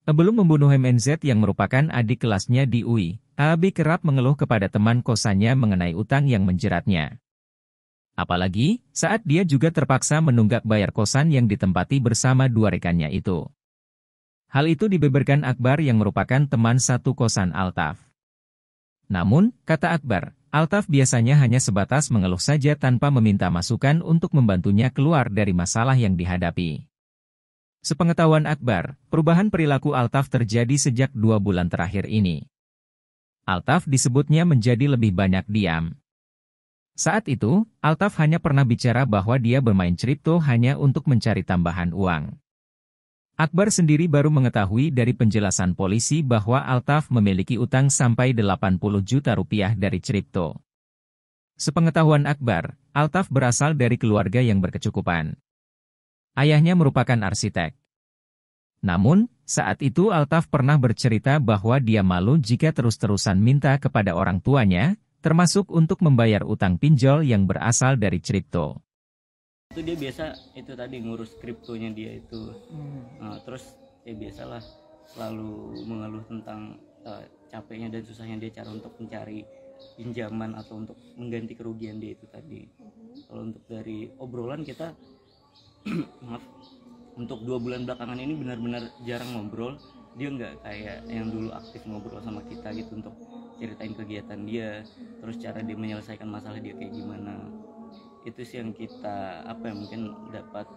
Sebelum membunuh MNZ yang merupakan adik kelasnya di UI, AB kerap mengeluh kepada teman kosannya mengenai utang yang menjeratnya. Apalagi, saat dia juga terpaksa menunggak bayar kosan yang ditempati bersama dua rekannya itu. Hal itu dibeberkan Akbar yang merupakan teman satu kosan Altaf. Namun, kata Akbar, Altaf biasanya hanya sebatas mengeluh saja tanpa meminta masukan untuk membantunya keluar dari masalah yang dihadapi. Sepengetahuan Akbar, perubahan perilaku Altaf terjadi sejak 2 bulan terakhir ini. Altaf disebutnya menjadi lebih banyak diam. Saat itu, Altaf hanya pernah bicara bahwa dia bermain kripto hanya untuk mencari tambahan uang. Akbar sendiri baru mengetahui dari penjelasan polisi bahwa Altaf memiliki utang sampai 80 juta rupiah dari kripto. Sepengetahuan Akbar, Altaf berasal dari keluarga yang berkecukupan. Ayahnya merupakan arsitek. Namun, saat itu Altaf pernah bercerita bahwa dia malu jika terus-terusan minta kepada orang tuanya, termasuk untuk membayar utang pinjol yang berasal dari kripto. Itu dia biasa itu tadi ngurus kriptonya dia itu. Terus ya biasalah selalu mengeluh tentang capeknya dan susahnya dia cara untuk mencari pinjaman atau untuk mengganti kerugian dia itu tadi. Kalau untuk dari obrolan kita maaf, untuk 2 bulan belakangan ini benar-benar jarang ngobrol. Dia nggak kayak yang dulu aktif ngobrol sama kita gitu untuk ceritain kegiatan dia, terus cara dia menyelesaikan masalah dia kayak gimana. Itu sih yang kita mungkin dapat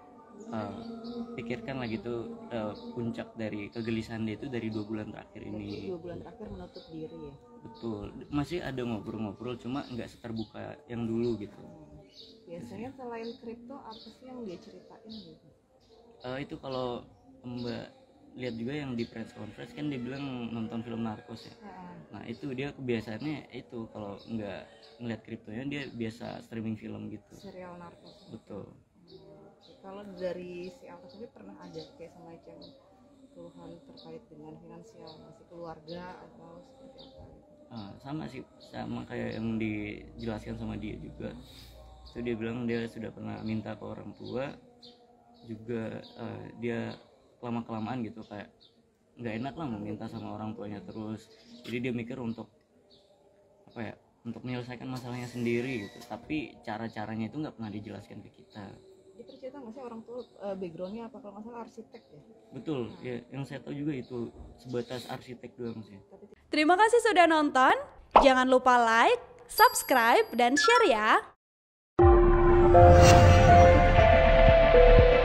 pikirkan lah gitu, puncak dari kegelisahan dia itu dari 2 bulan terakhir ini. 2 bulan terakhir menutup diri ya. Betul, masih ada ngobrol-ngobrol cuma nggak seterbuka yang dulu gitu. Biasanya selain kripto apa sih yang dia ceritain gitu? Itu kalau Mbak lihat juga yang di press conference kan dia bilang nonton film narkos ya. Nah itu dia kebiasaannya itu kalau nggak ngeliat kriptonya dia biasa streaming film gitu. Serial narkos. Betul. Kalau dari si Alta sendiri pernah ada kayak semacam keluhan terkait dengan finansial masih keluarga atau seperti apa? Sama kayak yang dijelaskan sama dia juga. So dia bilang dia sudah pernah minta ke orang tua juga, dia kelamaan gitu kayak nggak enak lah meminta sama orang tuanya terus. Jadi dia mikir untuk untuk menyelesaikan masalahnya sendiri gitu. Tapi cara-caranya itu nggak pernah dijelaskan ke kita. Dia cerita nggak sih orang tua backgroundnya apa, kalau nggak salah arsitek ya? Betul, ya yang saya tahu juga itu sebatas arsitek doang sih. Terima kasih sudah nonton. Jangan lupa like, subscribe, dan share ya.